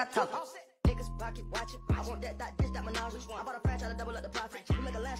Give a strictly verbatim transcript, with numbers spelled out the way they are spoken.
got talking. Niggas pocket watching. I want that, that, this, that menage. I bought a franchise to double up the profit. You make a land